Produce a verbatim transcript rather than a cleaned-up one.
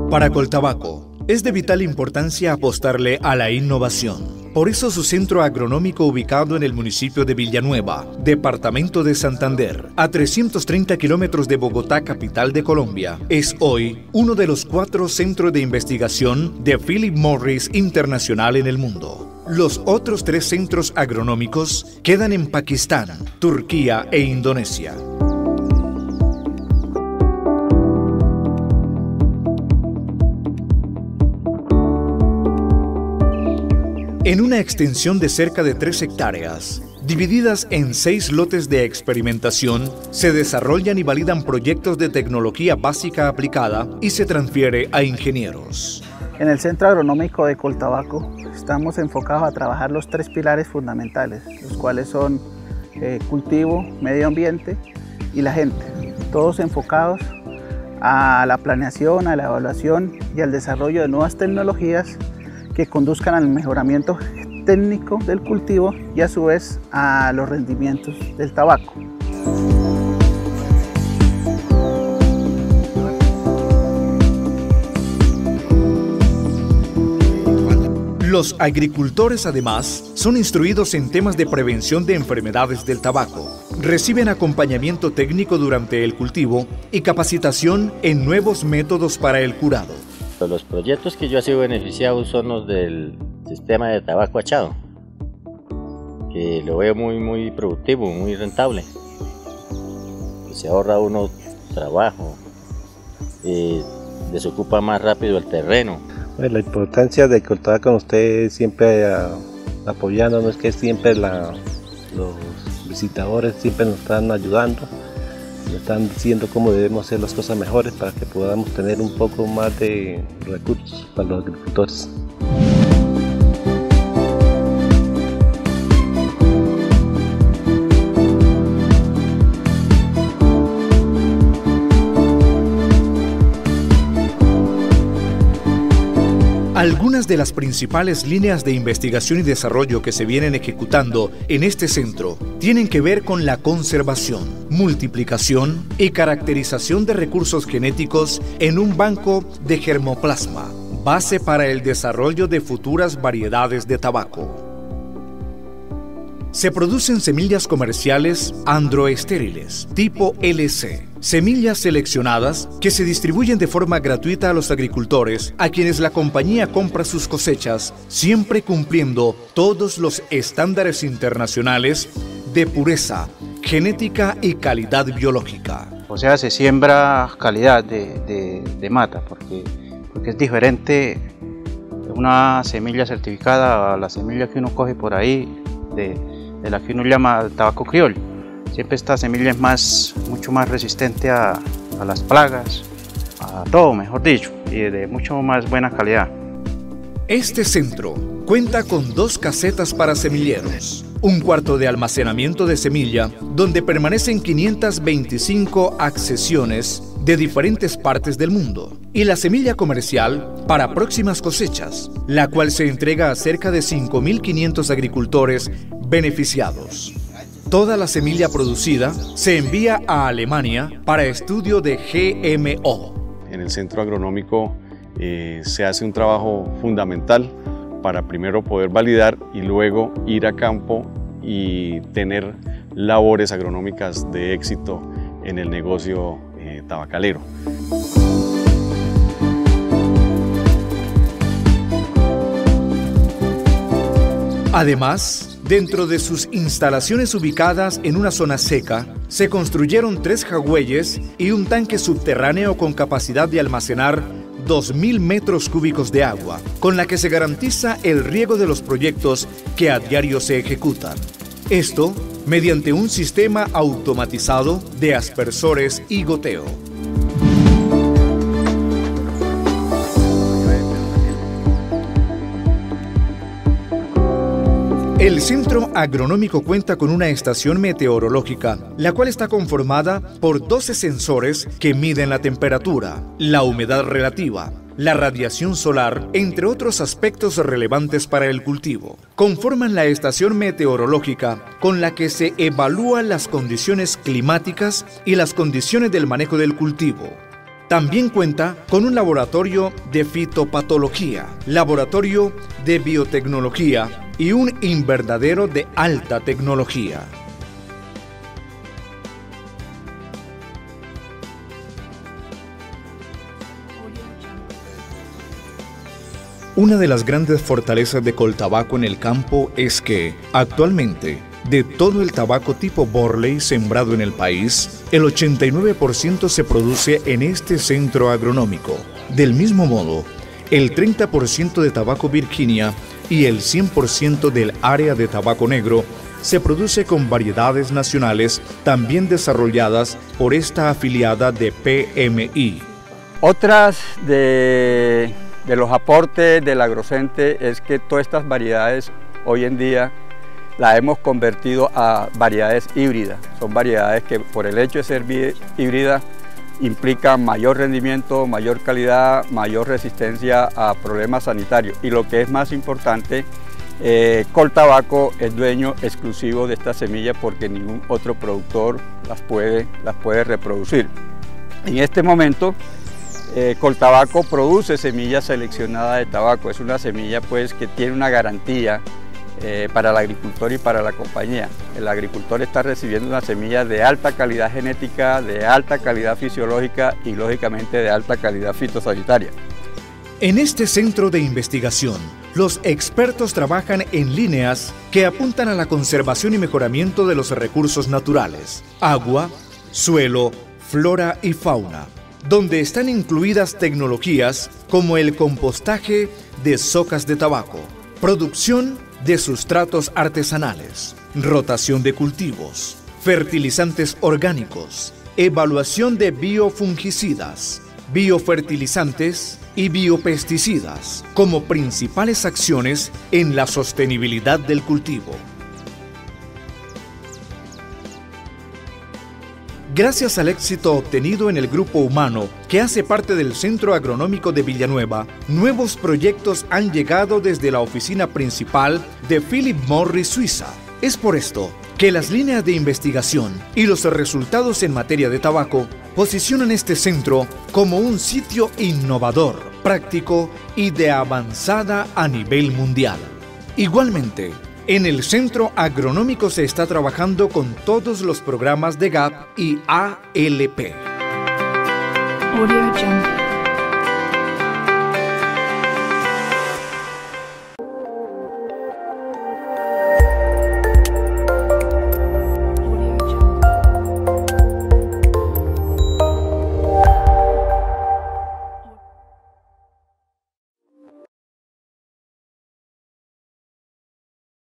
Para Coltabaco, es de vital importancia apostarle a la innovación. Por eso su centro agronómico ubicado en el municipio de Villanueva, departamento de Santander, a trescientos treinta kilómetros de Bogotá, capital de Colombia, es hoy uno de los cuatro centros de investigación de Philip Morris Internacional en el mundo. Los otros tres centros agronómicos quedan en Pakistán, Turquía e Indonesia. En una extensión de cerca de tres hectáreas, divididas en seis lotes de experimentación, se desarrollan y validan proyectos de tecnología básica aplicada y se transfiere a ingenieros. En el Centro Agronómico de Coltabaco estamos enfocados a trabajar los tres pilares fundamentales, los cuales son eh, cultivo, medio ambiente y la gente, todos enfocados a la planeación, a la evaluación y al desarrollo de nuevas tecnologías que conduzcan al mejoramiento técnico del cultivo y a su vez a los rendimientos del tabaco. Los agricultores además son instruidos en temas de prevención de enfermedades del tabaco, reciben acompañamiento técnico durante el cultivo y capacitación en nuevos métodos para el curado. Los proyectos que yo he sido beneficiado son los del sistema de tabaco achado, que lo veo muy, muy productivo, muy rentable. Se ahorra uno trabajo, eh, desocupa más rápido el terreno. Bueno, la importancia de contar con ustedes siempre a, apoyándonos, que siempre la, los visitadores siempre nos están ayudando. Nos están diciendo cómo debemos hacer las cosas mejores para que podamos tener un poco más de recursos para los agricultores. Algunas de las principales líneas de investigación y desarrollo que se vienen ejecutando en este centro tienen que ver con la conservación, multiplicación y caracterización de recursos genéticos en un banco de germoplasma, base para el desarrollo de futuras variedades de tabaco. Se producen semillas comerciales androestériles, tipo L C, semillas seleccionadas que se distribuyen de forma gratuita a los agricultores a quienes la compañía compra sus cosechas, siempre cumpliendo todos los estándares internacionales de pureza, genética y calidad biológica. O sea, se siembra calidad de, de, de mata, porque, porque es diferente una semilla certificada a la semilla que uno coge por ahí, de, de la que uno llama tabaco criollo. Siempre esta semilla es más, mucho más resistente a, a las plagas, a todo, mejor dicho, y de mucho más buena calidad. Este centro cuenta con dos casetas para semilleros, un cuarto de almacenamiento de semilla, donde permanecen quinientas veinticinco accesiones de diferentes partes del mundo, y la semilla comercial para próximas cosechas, la cual se entrega a cerca de cinco mil quinientos agricultores beneficiados. Toda la semilla producida se envía a Alemania para estudio de G M O. En el centro agronómico eh, se hace un trabajo fundamental para primero poder validar y luego ir a campo y tener labores agronómicas de éxito en el negocio eh, tabacalero. Además, dentro de sus instalaciones ubicadas en una zona seca, se construyeron tres jagüeyes y un tanque subterráneo con capacidad de almacenar dos mil metros cúbicos de agua, con la que se garantiza el riego de los proyectos que a diario se ejecutan. Esto mediante un sistema automatizado de aspersores y goteo. El Centro Agronómico cuenta con una estación meteorológica, la cual está conformada por doce sensores que miden la temperatura, la humedad relativa, la radiación solar, entre otros aspectos relevantes para el cultivo. Conforman la estación meteorológica con la que se evalúan las condiciones climáticas y las condiciones del manejo del cultivo. También cuenta con un laboratorio de fitopatología, laboratorio de biotecnología y un invernadero de alta tecnología. Una de las grandes fortalezas de Coltabaco en el campo es que, actualmente, de todo el tabaco tipo Burley sembrado en el país, el ochenta y nueve por ciento se produce en este centro agronómico. Del mismo modo, el treinta por ciento de tabaco Virginia y el cien por ciento del área de tabaco negro se produce con variedades nacionales también desarrolladas por esta afiliada de P M I. Otras de, de los aportes del Agrocente es que todas estas variedades hoy en día las hemos convertido a variedades híbridas. Son variedades que por el hecho de ser híbridas implican mayor rendimiento, mayor calidad, mayor resistencia a problemas sanitarios. Y lo que es más importante, eh, Coltabaco es dueño exclusivo de esta semilla porque ningún otro productor las puede, las puede reproducir. En este momento, eh, Coltabaco produce semilla seleccionada de tabaco. Es una semilla pues, que tiene una garantía Eh, para el agricultor y para la compañía. El agricultor está recibiendo una semilla de alta calidad genética, de alta calidad fisiológica y lógicamente de alta calidad fitosanitaria. En este centro de investigación, los expertos trabajan en líneas que apuntan a la conservación y mejoramiento de los recursos naturales, agua, suelo, flora y fauna, donde están incluidas tecnologías como el compostaje de socas de tabaco, producción de sustratos artesanales, rotación de cultivos, fertilizantes orgánicos, evaluación de biofungicidas, biofertilizantes y biopesticidas como principales acciones en la sostenibilidad del cultivo. Gracias al éxito obtenido en el grupo humano que hace parte del Centro Agronómico de Villanueva, nuevos proyectos han llegado desde la oficina principal de Philip Morris Suiza. Es por esto que las líneas de investigación y los resultados en materia de tabaco posicionan este centro como un sitio innovador, práctico y de avanzada a nivel mundial. Igualmente, en el Centro Agronómico se está trabajando con todos los programas de G A P y A L P. Audio Jungle.